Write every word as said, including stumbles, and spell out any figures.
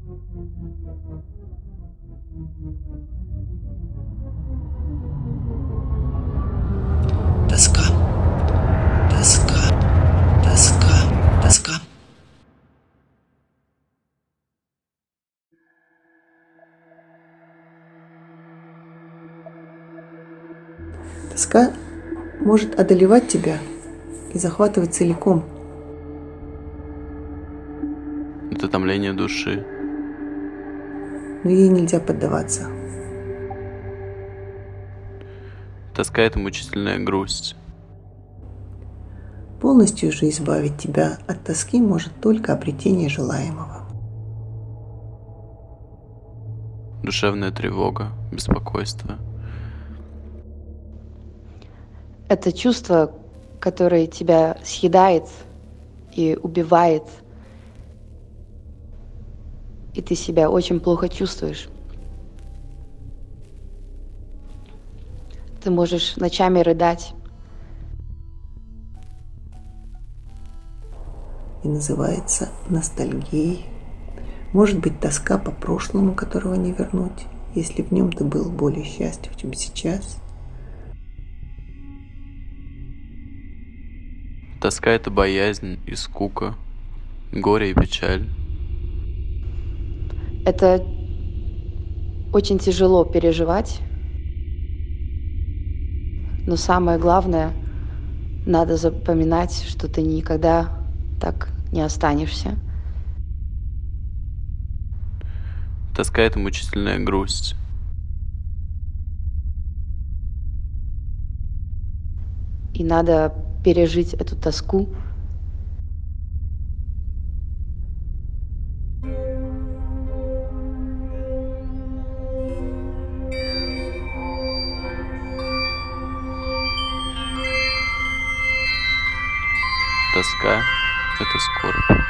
Тоска, тоска, тоска, тоска. Тоска может одолевать тебя и захватывать целиком. Это томление души. Но ей нельзя поддаваться. Тоска — это мучительная грусть. Полностью же избавить тебя от тоски может только обретение желаемого. Душевная тревога, беспокойство. Это чувство, которое тебя съедает и убивает, и ты себя очень плохо чувствуешь. Ты можешь ночами рыдать. И называется ностальгией. Может быть, тоска по прошлому, которого не вернуть, если в нем ты был более счастлив, чем сейчас. Тоска — это боязнь и скука, горе и печаль. Это очень тяжело переживать, но самое главное, надо запоминать, что ты никогда так не останешься. Тоска — это мучительная грусть. И надо пережить эту тоску. Тоска — это скорбь.